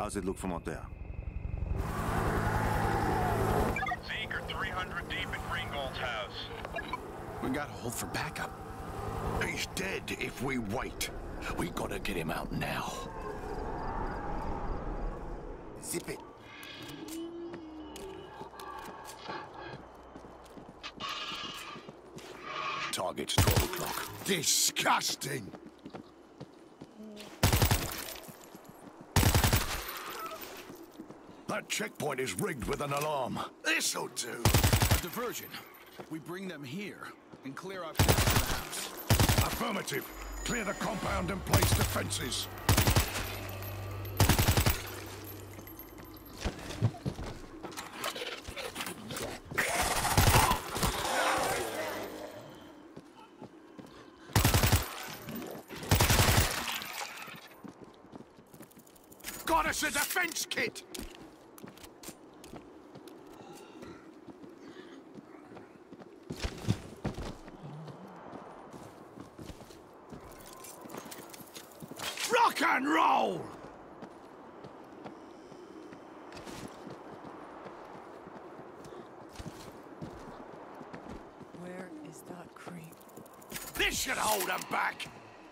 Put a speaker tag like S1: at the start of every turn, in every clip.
S1: How's it look from out there?
S2: Zeke are 300 deep in Greengold's house.
S3: We gotta hold for backup.
S4: He's dead if we wait. We gotta get him out now.
S1: Zip it.
S4: Target's 12 o'clock. Disgusting! That checkpoint is rigged with an alarm. This'll do.
S3: A diversion. We bring them here and clear out the house.
S4: Affirmative. Clear the compound and place defenses. Got us a defense kit! Rock and roll!
S5: Where is that creep?
S4: This should hold them back!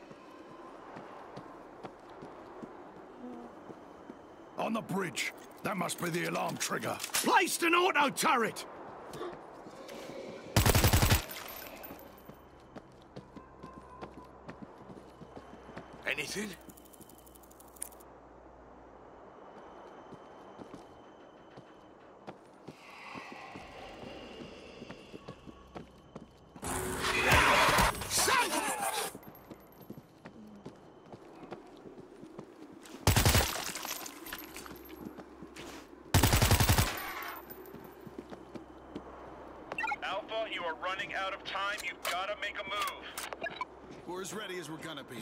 S4: On the bridge. That must be the alarm trigger. Placed an auto turret! Anything?
S2: Alpha, you are running out of time. You've got to make a move.
S3: We're as ready as we're gonna be.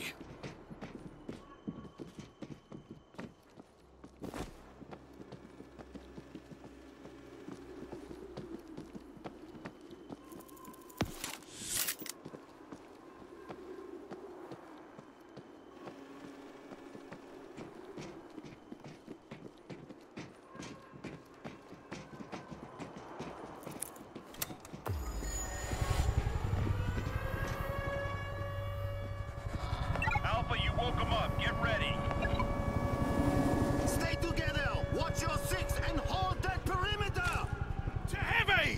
S2: Alpha, you woke him up. Get ready.
S6: Stay together! Watch your six and hold that perimeter!
S4: To heavy!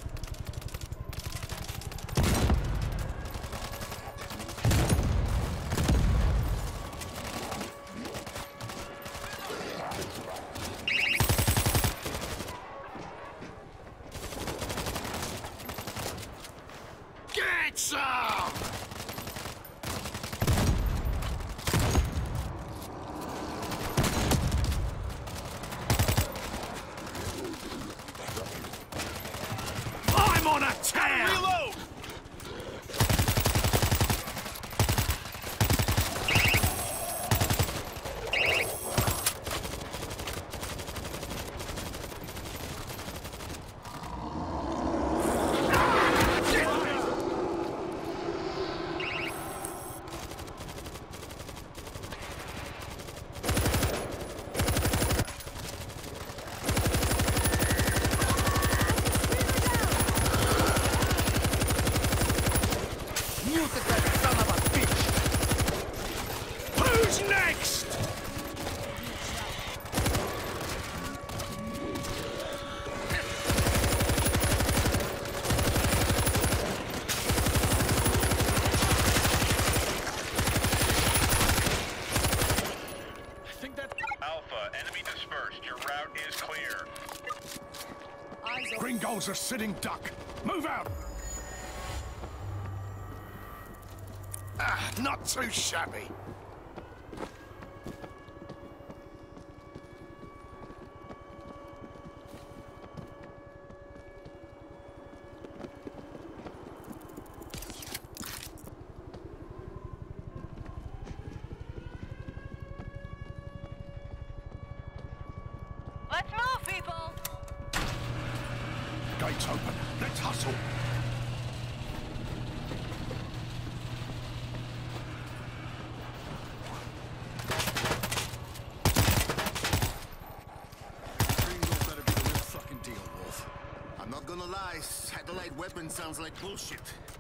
S4: Get some! I'm on a tear! Reload! Who's next?
S3: I think that...
S2: Alpha, enemy dispersed. Your route is clear.
S5: Eyes open.
S4: Gringol's a sitting duck. Move out! Ah, not too shabby.
S5: Let's move, people!
S4: Gates open. Let's hustle.
S6: Reinforcement sounds like bullshit.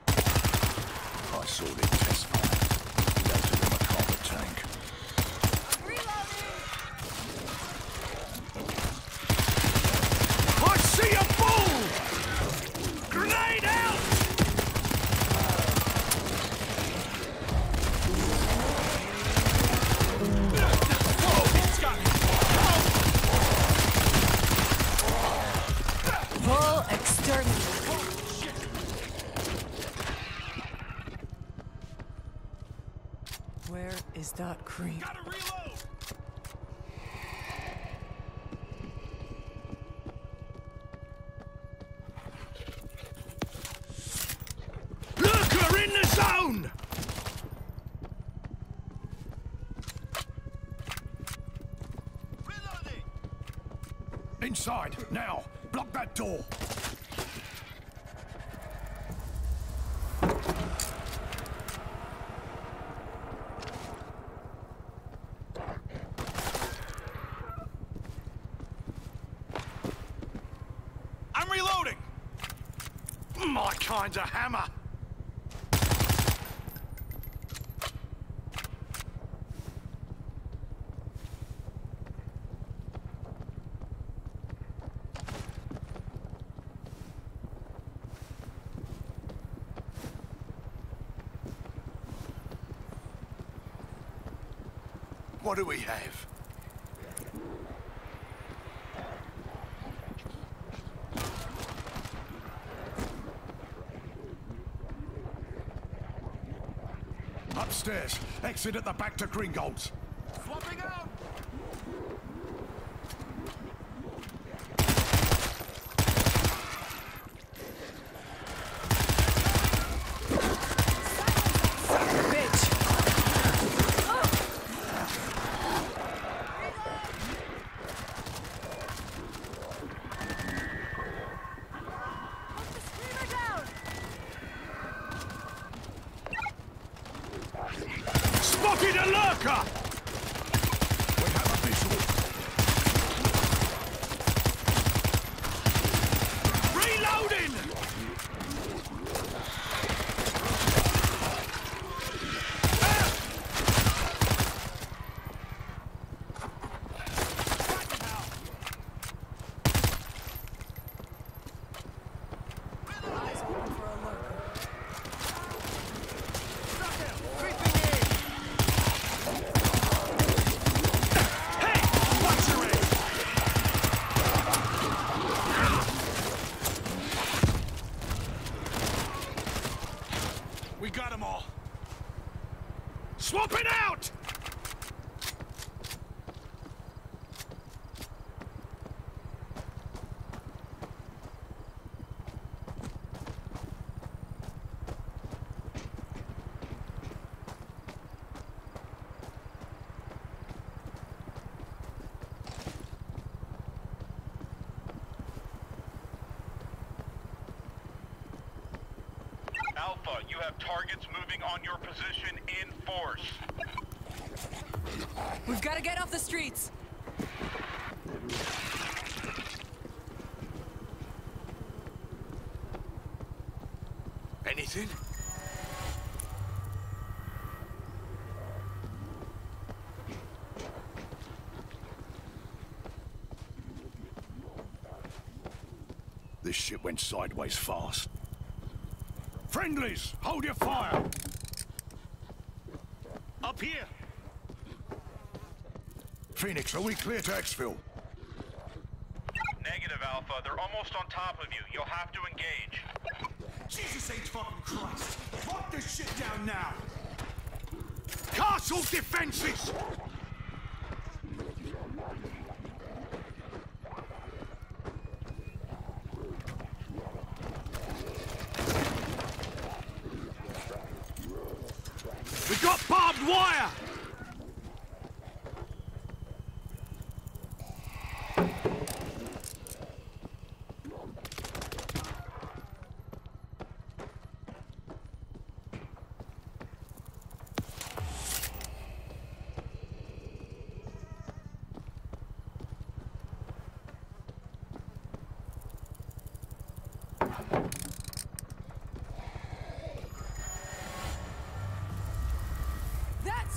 S4: I saw their test fire. Melted in a carpet tank. I see a bull! Grenade out!
S5: Full exterminate. Where is that cream?
S3: Gotta reload!
S4: Lurker in the zone!
S6: Reloading!
S4: Inside, now! Block that door!
S3: I'm reloading!
S4: My kind's a hammer! What do we have? Upstairs. Exit at the back to Gringolds.
S6: Swapping out!
S5: Bitch!
S4: Spotted a lurker! We have a visual. Reloading!
S5: Eyes open for a lurker.
S4: Watch your head!
S3: We got them all.
S4: Swap it out!
S2: Alpha, you have targets moving on your position in force.
S5: We've got to get off the streets.
S4: Anything? This shit went sideways fast. Friendlies, hold your fire!
S3: Up here!
S4: Phoenix, are we clear to exfil?
S2: Negative, Alpha. They're almost on top of you. You'll have to engage.
S3: Jesus H. fucking Christ! Lock this shit down now!
S4: Castle defenses! We got barbed wire!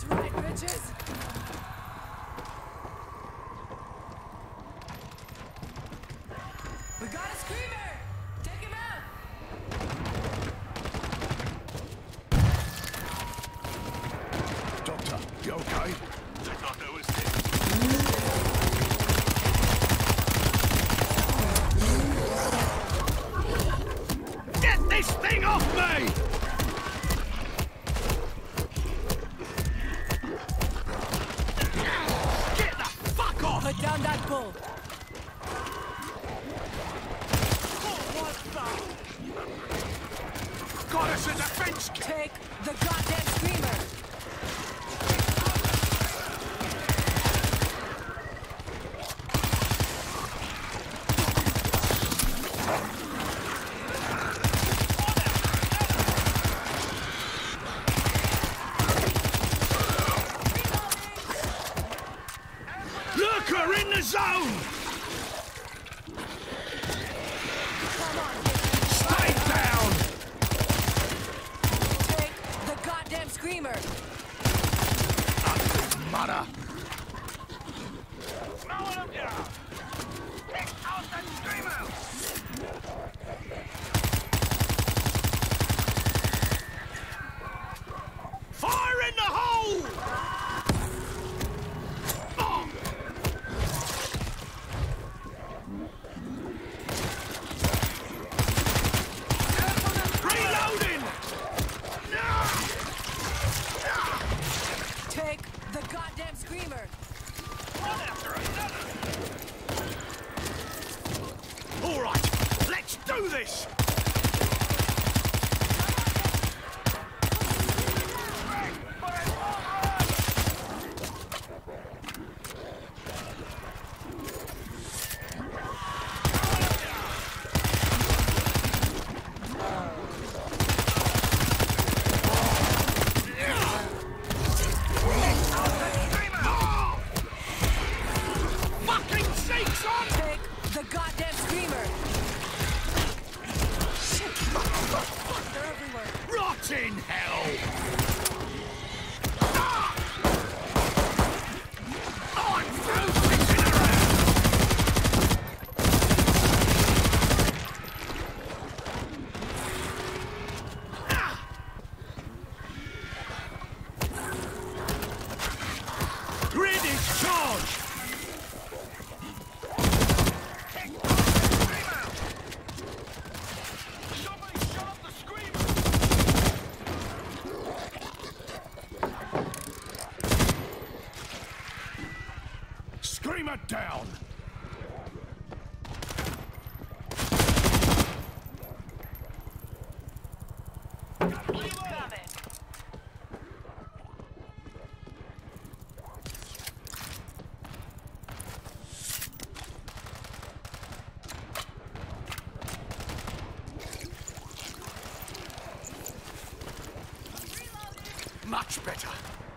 S5: right, bitches. We got a screamer! Take him out!
S4: Doctor, you okay?
S2: I thought that was it.
S4: Get this thing off me! Get the fuck off!
S5: Put down that bull.
S4: Got us a defense kit!
S5: Take the goddamn screamer.
S4: Lurker in the zone! Stay down!
S5: Take the goddamn screamer.
S4: Mother!
S2: Mowing him down. Take out that screamer.
S4: Fire in the hole! Oh. Reloading!
S5: Take the goddamn screamer.
S2: One after another.
S4: All right, let's do this! Fucking sakes on!
S5: Take the goddamn screamer. Shit. Fuck, they're everywhere.
S4: Rot in hell! I'm through pissing around! Grid is charged!
S2: Somebody shut up the screamer.
S4: Screamer down! Much better.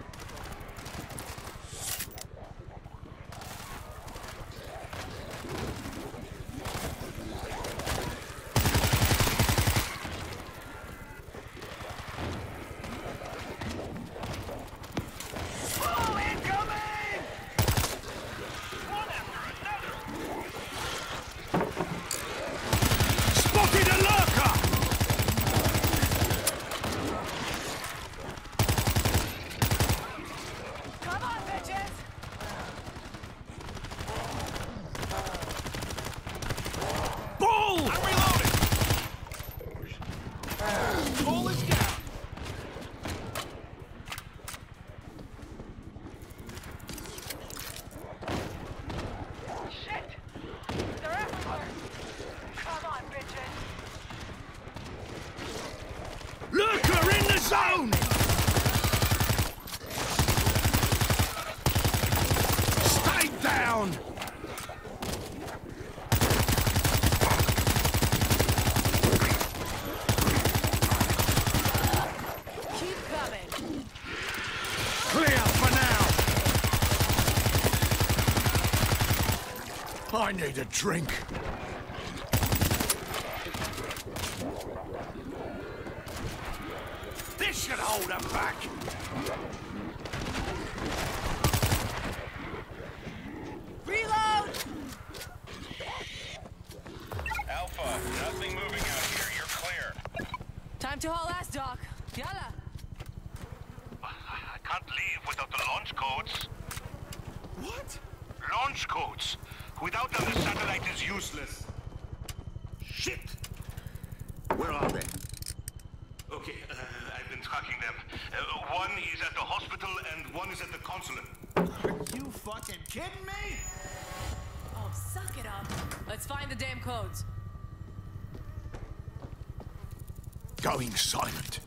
S4: Spotted a lurker!
S5: Come on, bitches.
S4: Bull!
S2: I'm reloading. Bull is down.
S5: Shit. They're everywhere. Come on, bitches.
S4: Lurker in the zone! Stay down!
S5: Keep coming.
S4: Clear for now! I need a drink. This should hold them back.
S5: Time to haul ass, Doc. Yalla.
S2: I can't leave without the launch codes.
S3: What?
S2: Launch codes. Without them, the satellite is useless.
S1: Shit! Where are they?
S2: Okay, I've been tracking them. One is at the hospital and one is at the consulate.
S3: Are you fucking kidding me?
S5: Oh, suck it up. Let's find the damn codes.
S4: Going silent.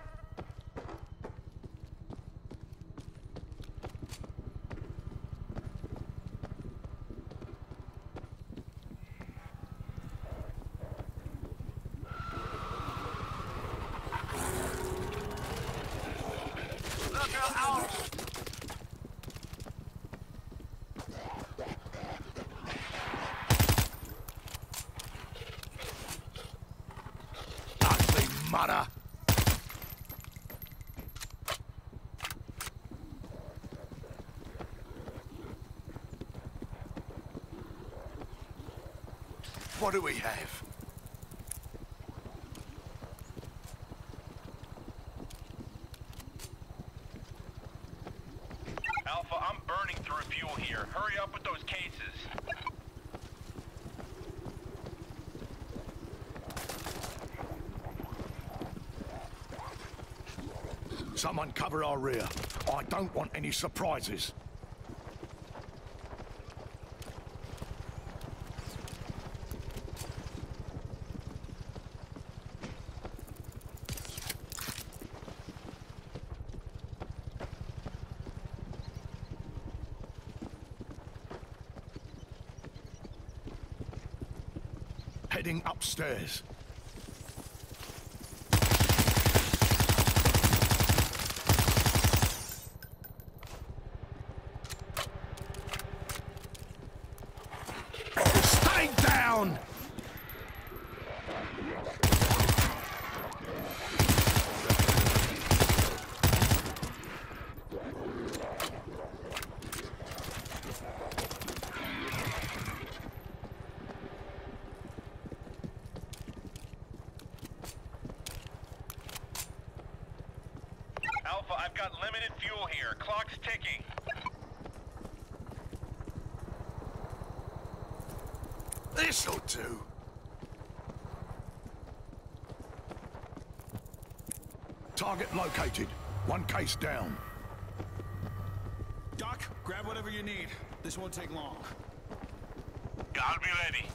S4: Ugly mother! What do we have?
S2: Alpha, I'm burning through fuel here. Hurry up with those cases.
S4: Someone cover our rear. I don't want any surprises. Heading upstairs. Stay down!
S2: Alpha, I've got limited fuel here. Clock's ticking.
S4: This'll do. Target located. One case down.
S3: Doc, grab whatever you need. This won't take long.
S2: I'll be ready.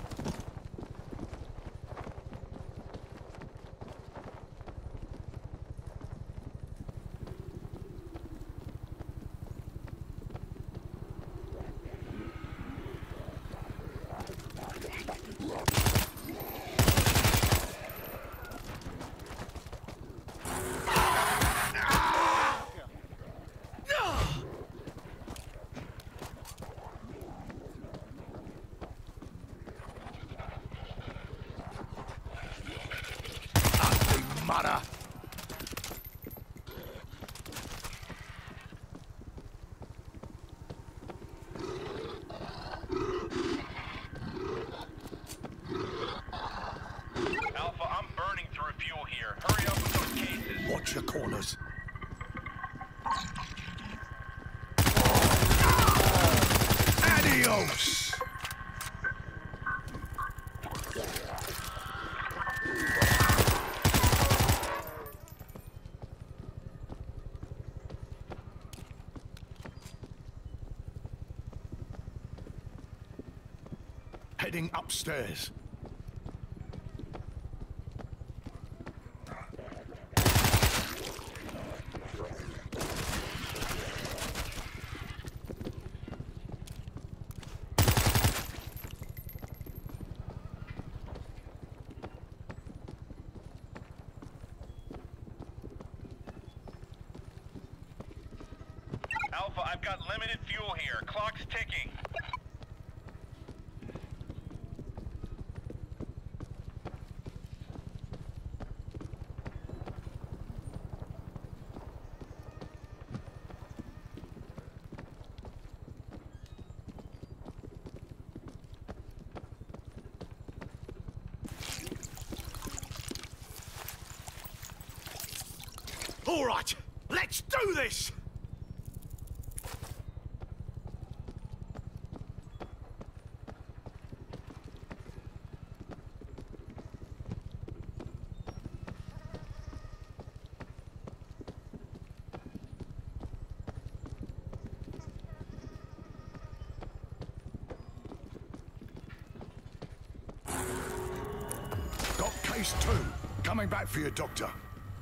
S4: Ugly mother!
S2: Alpha, I'm burning through fuel here. Hurry up with those cases.
S4: Watch your corners. Adios! Heading upstairs.
S2: Alpha, I've got limited fuel here. Clock's ticking.
S4: All right, let's do this! Got case 2. Coming back for you, Doctor.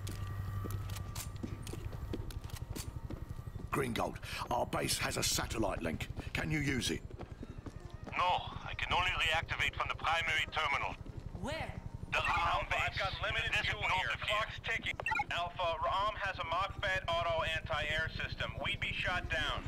S4: Greengold, our base has a satellite link. Can you use it?
S2: No, I can only reactivate from the primary terminal.
S5: Where?
S2: The Ram base.
S7: I've got limited
S2: Desert
S7: fuel
S2: north
S7: here.
S2: of
S7: Clock's ticking. Alpha, Ram has a Mach-Fed auto anti-air system. We'd be shot down.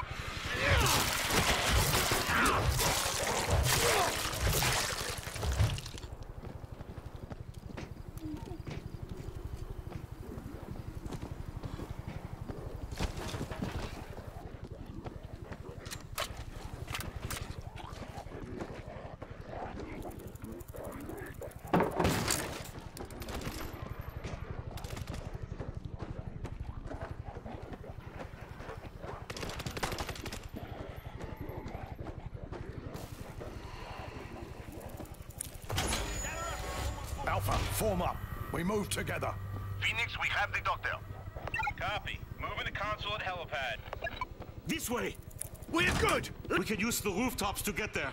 S4: Alpha, form up. We move together.
S2: Phoenix, we have the doctor.
S7: Copy. Moving to consulate helipad.
S1: This way!
S4: We're good!
S1: We can use the rooftops to get there.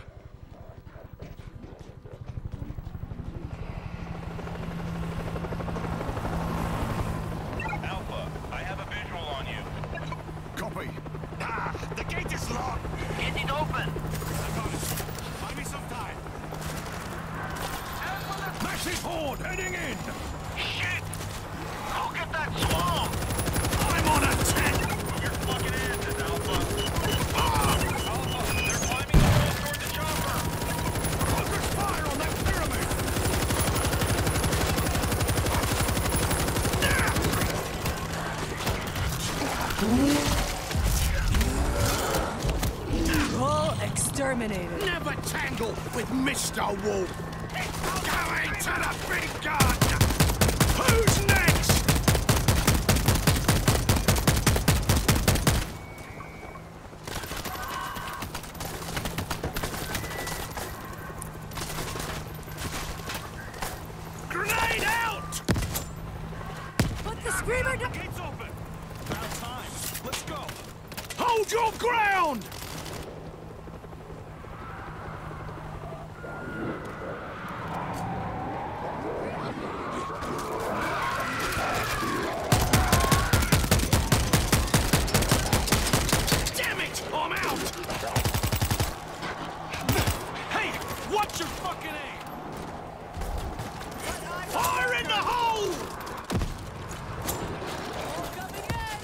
S7: Alpha, I have a visual on you.
S4: Copy.
S1: Ah, the gate is locked!
S6: Get it open!
S1: I got it. Buy me some time.
S4: Massive horde heading in!
S2: Shit! Look at that swarm!
S4: I'm on attack!
S7: Move your fucking asses, Alpha. Alpha, they're climbing the wall toward the chopper.
S4: Focus fire on that pyramid!
S5: All exterminated.
S4: Never tangle with Mr. Wolf! Going to the big gun! Who's next? Grenade out!
S5: Put the screamer down.
S1: Gate's open!
S3: About time. Let's go.
S4: Hold your ground! Damn it! I'm out!
S1: Hey! Watch your fucking aim!
S4: Fire in the hole!
S5: Coming in.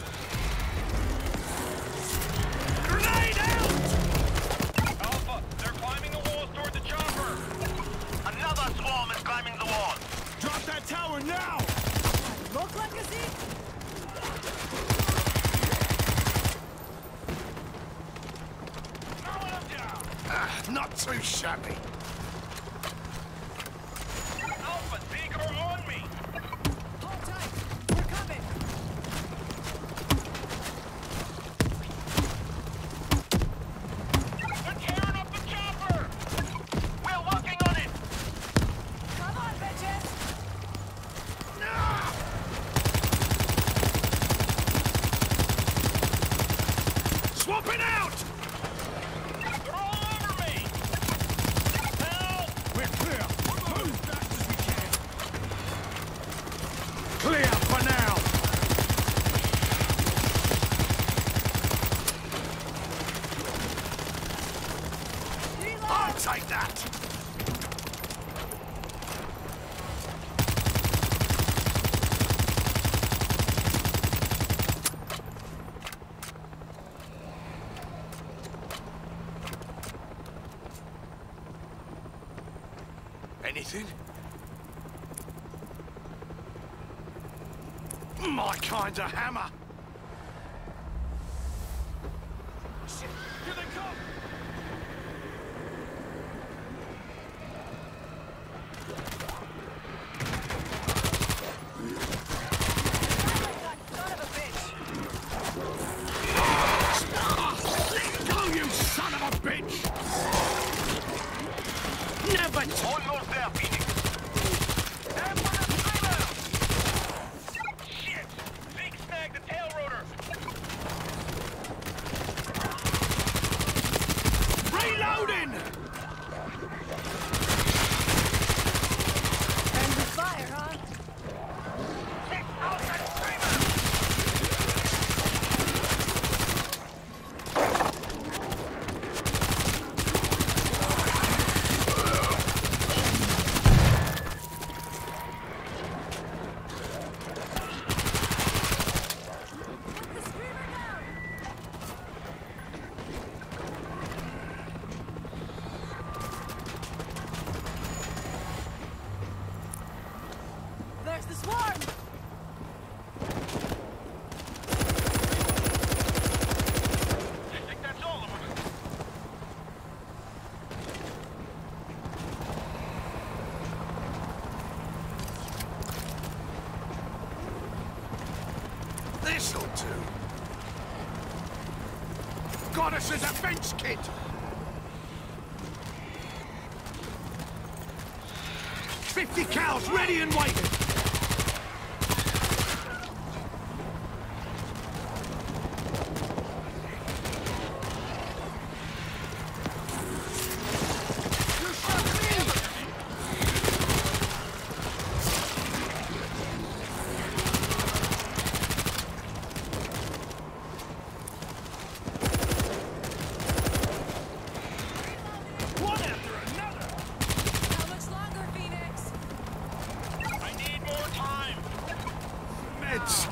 S4: Grenade out!
S7: Alpha, they're climbing the walls toward the chopper.
S2: Another swarm is climbing the wall.
S3: Drop that tower now!
S5: Look like a Z.
S4: Not too shabby.
S7: Alpha, Seeker on me.
S5: Hold tight. We're coming.
S7: They're tearing up the chopper.
S2: We're working on it.
S5: Come on, bitches.
S4: Swapping out!
S7: They're all over me. Help!
S4: We're clear. Move fast as we can. Clear for now. I'll take that. Anything? My kind of hammer.
S3: Shit! Here they come!
S5: swarm!
S7: I think that's all of them.
S4: This'll do. Got us as a fence kit. 50 cows ready and waiting.
S1: One after another!
S5: How much longer, Phoenix?
S7: I need more time.
S4: Meds.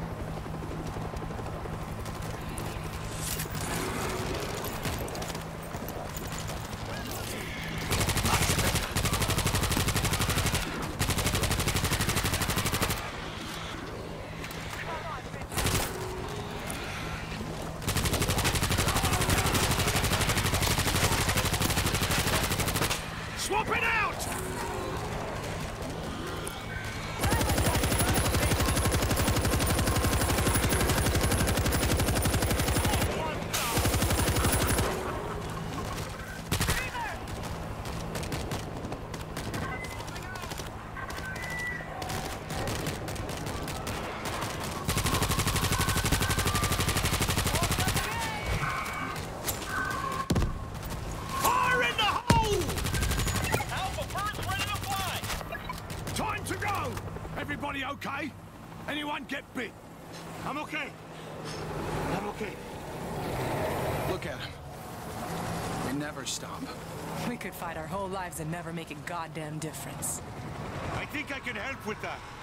S4: Swap it out! Fire in the hole!
S7: Alpha bird's ready to fly.
S4: Time to go! Everybody okay? Anyone get bit?
S1: I'm okay. I'm okay.
S3: Look at him. They never stop.
S8: We could fight our whole lives and never make a goddamn difference.
S1: I think I can help with that.